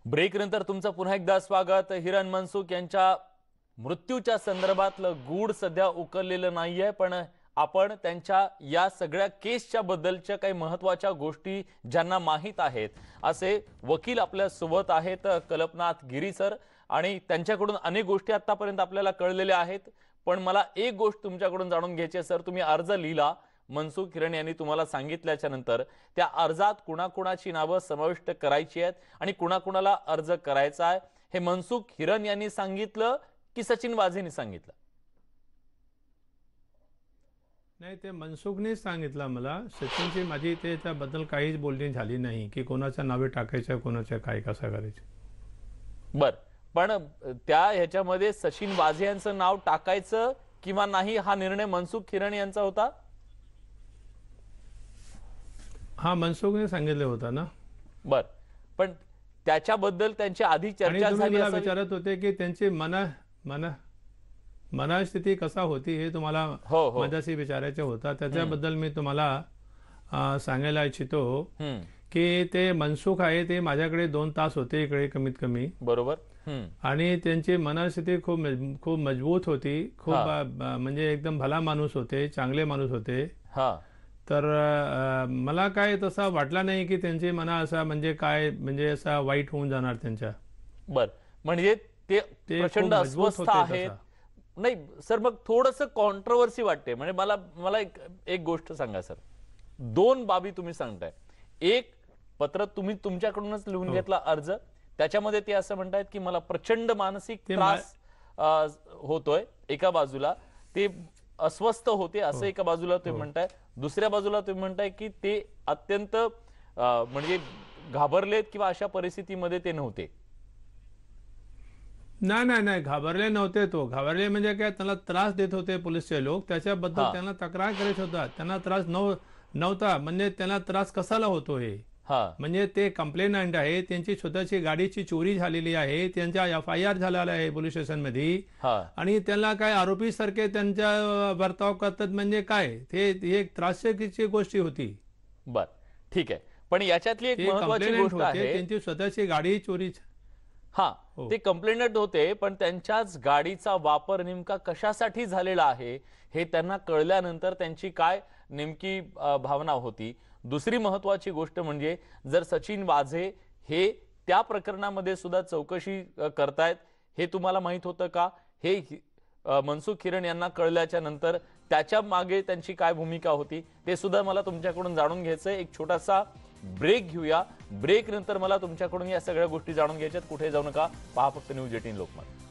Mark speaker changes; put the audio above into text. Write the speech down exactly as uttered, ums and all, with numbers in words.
Speaker 1: Break नंतर तुमचं पुन्हा एकदा स्वागत। हिरण मनसुख यांच्या मृत्यूच्या संदर्भातलं गूढ सध्या उकललेलं नाहीये, पण आपण त्यांच्या या सगळ्या केसच्या बद्दलच्या काही महत्त्वाच्या गोष्टी ज्यांना माहित आहेत असे वकील आपल्या सोबत आहेत, कल्पनाथ गिरी सर, आणि त्यांच्याकडून अनेक गोष्टी आतापर्यंत आपल्याला कळलेल्या आहेत। पण मला एक गोष्ट तुमच्याकडून जाणून घ्यायची आहे सर, तुम्ही अर्ज लिहिला, मनसुख हिरण यांनी तुम्हाला सांगितल्याच्या नंतर त्या अर्जात कुणाकुणाची नावं समाविष्ट करायची आहेत आणि कुणाकुणाला अर्ज करायचा आहे हे मनसुख हिरण यांनी सांगितलं की सचिन वाझेंनी सांगितलं?
Speaker 2: नाही, ते मनसुखने सांगितलं मला। सचिनची माझी ते त्याबद्दल काहीच बोलणी झाली नाही की कोणाच्या नावे टाकायचं, कोणाच्या काय कसं करायचं।
Speaker 1: बर, पण त्या ह्याच्यामध्ये सचिन वाझे यांचं नाव टाकायचं किंवा नाही हा निर्णय मनसुख हिरण यांचा होता?
Speaker 2: हा, मनसुखने सांगितलं होतं ना।
Speaker 1: बर, पण त्याच्याबद्दल त्यांची आधी चर्चा झाली
Speaker 2: मला विचारत होते की त्यांची मना मना मनस्थिती कसा होती हे तुम्हाला
Speaker 1: हो, हो.
Speaker 2: माझ्याशी विचारायचं होतं। त्याच्याबद्दल मी तुम्हाला सांगायला इच्छितो की ते मनसुख आहे ते माझ्याकडे दोन तास होते इकडे कमीत कमी, बरोबर, आणि त्यांची मनस्थिती खूप खूप मजबूत होती, खूप म्हणजे एकदम भला माणूस होते, चांगले माणूस होते। हा, तर मला काय तसा वाटला नाही की त्यांची मना असा म्हणजे काय म्हणजे असा वाईट होऊन जाणार त्यांच्या।
Speaker 1: बर, म्हणजे ते प्रचंड अस्वस्थ आहेत? नाही सर, मग थोडंसं कॉन्ट्रोवर्सी वाटते। म्हणजे मला मला एक एक गोष्ट सांगा सर, दोन बाबी तुम्ही सांगताय। एक पत्र तुम्ही तुमच्याकडूनच लिहून घेतला अर्ज, त्याच्यामध्ये ते असं म्हणतायत की मला प्रचंड मानसिक त्रास होतोय, एका बाजूला ते अस्वस्थ होते असं एका बाजूला तुम्ही म्हणताय, दुसऱ्या बाजूला तुम्ही म्हणताय की ते अत्यंत म्हणजे घाबरलेत किंवा अशा परिस्थितीमध्ये ते नव्हते।
Speaker 2: नाही नाही नाही घाबरले नव्हते। तो घाबरले म्हणजे काय, त्यांना त्रास देत होते पोलिसचे लोक, त्याच्याबद्दल त्यांना तक्रार करत होता। त्यांना त्रास नव्हता म्हणजे त्यांना त्रास कसाला होतो हे, म्हणजे ते कंप्लेंट आहे, त्यांची स्वतःची गाडीची चोरी झालेली आहे, त्यांच्या एफ आय आर झालेला आहे पोलीस स्टेशन मध्ये, आणि त्यांना काय आरोपी सारखे त्यांच्या वर्ताव करतात म्हणजे काय, ते एक त्रासची गोष्टी होती।
Speaker 1: बर, ठीक आहे, पण याच्यातली एक महत्त्वाची गोष्ट आहे,
Speaker 2: त्यांची स्वतःची गाडी चोरी।
Speaker 1: हा, ते कंप्लेंट होते, पण त्यांच्याच गाडीचा वापर नेमका कशासाठी झालेला आहे हे त्यांना कळल्यानंतर त्यांची काय नेमकी भावना होती। दुसरी महत्त्वाची गोष्ट म्हणजे जर सचिन वाझे हे त्या प्रकरणामध्ये सुद्धा चौकशी करतायत हे तुम्हाला माहित होतं का? हे मनसुख हिरण यांना कळल्याच्या नंतर त्याच्या मागे त्यांची काय भूमिका होती ते सुद्धा मला तुमच्याकडून जाणून घ्यायचंय। एक छोटासा ब्रेक घेऊया, ब्रेक नंतर मला तुमच्याकडून या सगळ्या गोष्टी जाणून घ्यायच्यात। कुठे जाऊ नका, पहा फक्त न्यूज एटीन लोकमत।